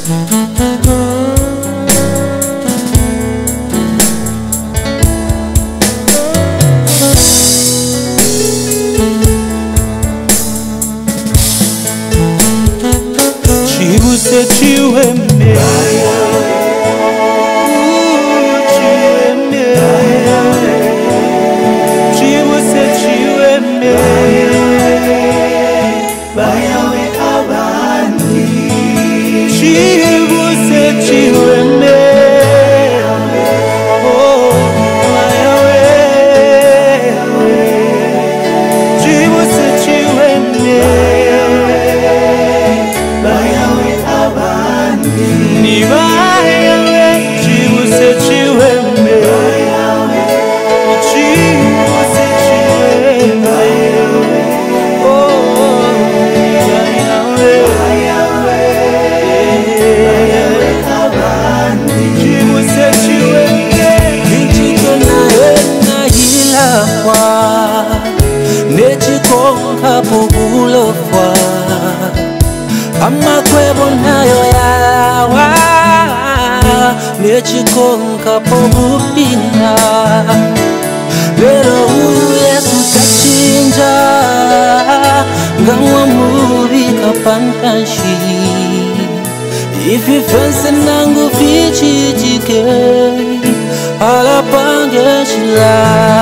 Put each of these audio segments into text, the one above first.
Nechikonka pobupina lero Yesu tachinja ngamwa mubi kapantanshi ifi fense nangu fichitike alapange shila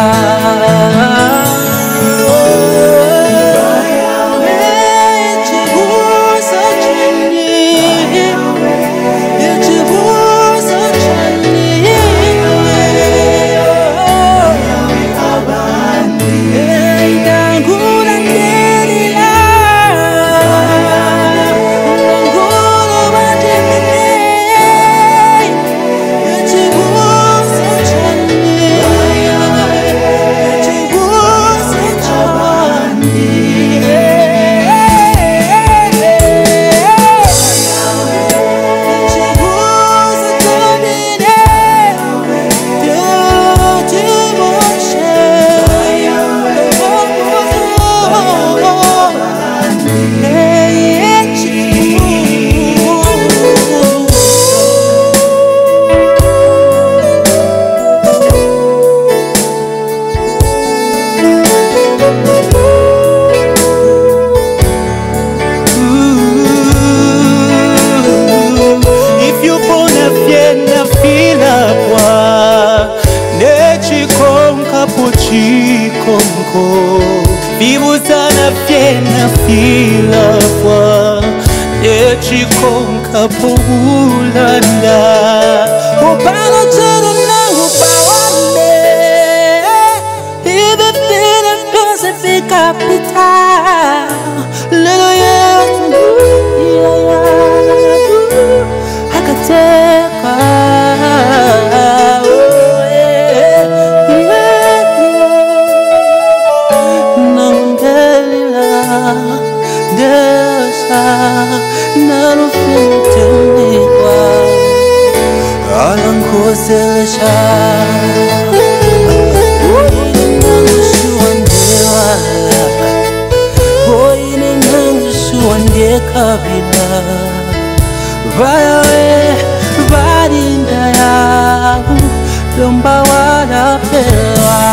vivo sana fiena fila fwa nechikonka pobulanda upano tero na upawame ibe fina Pacific capital little Yesu akateka Nano fintenikwa alankoselesha boyine nangushuande kabila vayawe varinda yahu lomba wala pewa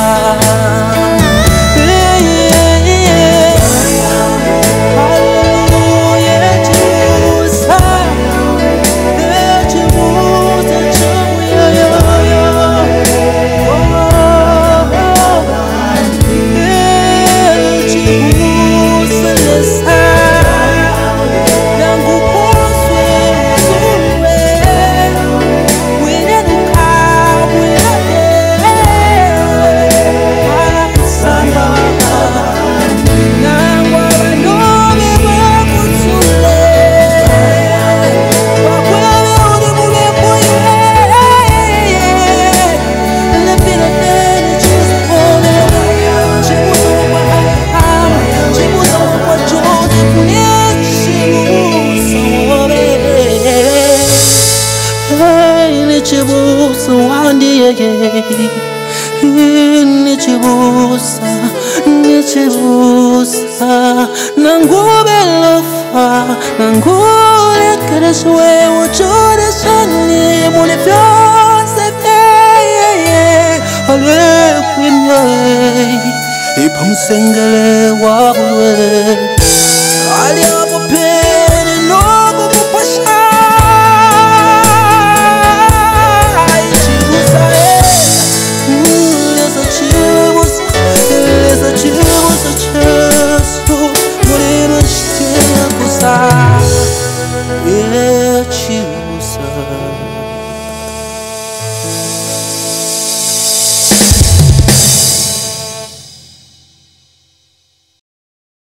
Nichibusa nangube lofa nangule kere Yesu wewe uchore soni mune vyose vyeye ale kwimye ipamusengele wabulwe